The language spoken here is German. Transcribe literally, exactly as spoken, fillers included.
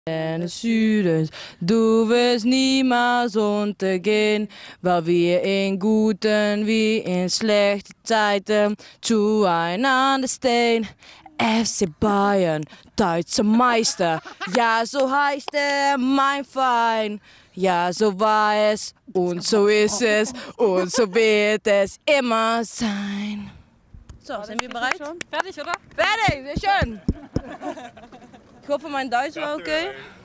Südens, du wirst niemals untergehen, weil wir in guten wie in schlechten Zeiten zueinander stehen. F C Bayern, Deutscher Meister, ja so heißt er, mein Verein. Ja, so war es und so ist es und so wird es immer sein. So, sind wir bereit? Fertig, oder? Fertig, sehr schön. Ich hoffe, mein Deutsch war okay.